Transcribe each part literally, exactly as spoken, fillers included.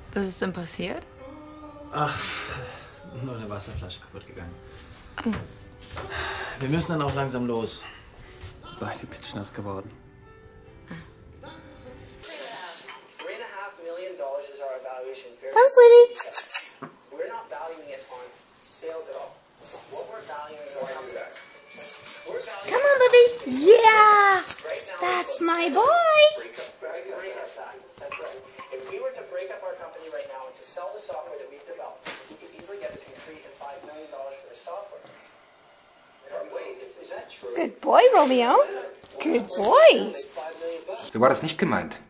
Was ist denn passiert? Ach, nur eine Wasserflasche kaputt gegangen. Oh. Wir müssen dann auch langsam los. Beide pitschnass geworden. Komm, Sweetie. Come on, baby. Yeah, that's my boy. If we were to break up our company right now and to sell the software that we've developed, we could easily get between three and five million dollars for the software. Wait, is that true? Good boy, Romeo. Good boy. So war das nicht gemeint.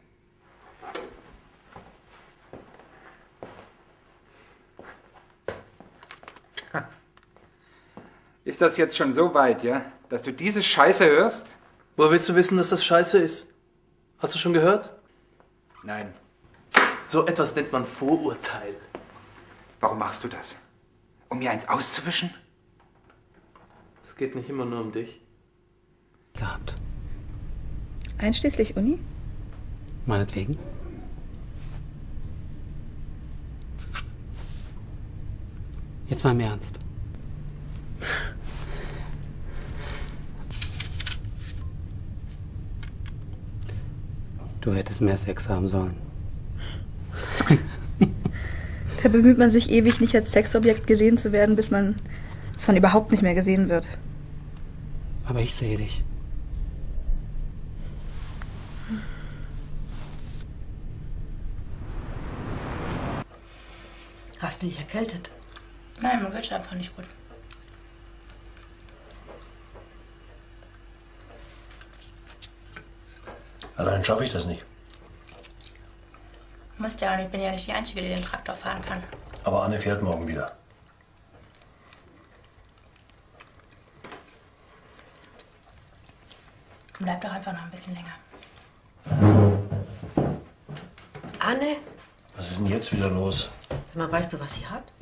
Ist das jetzt schon so weit, ja? Dass du diese Scheiße hörst? Woher willst du wissen, dass das Scheiße ist? Hast du schon gehört? Nein. So etwas nennt man Vorurteil. Warum machst du das? Um mir eins auszuwischen? Es geht nicht immer nur um dich. Gehabt. Einschließlich Uni? Meinetwegen. Jetzt mal im Ernst. Du hättest mehr Sex haben sollen. Da bemüht man sich ewig, nicht als Sexobjekt gesehen zu werden, bis man es dann überhaupt nicht mehr gesehen wird. Aber ich sehe dich. Hast du dich erkältet? Nein, mir geht's einfach nicht gut. Allein schaffe ich das nicht. Musst ja auch nicht, ich bin ja nicht die Einzige, die den Traktor fahren kann. Aber Anne fährt morgen wieder. Bleib doch einfach noch ein bisschen länger. Anne? Was ist denn jetzt wieder los? Sag mal, weißt du, was sie hat?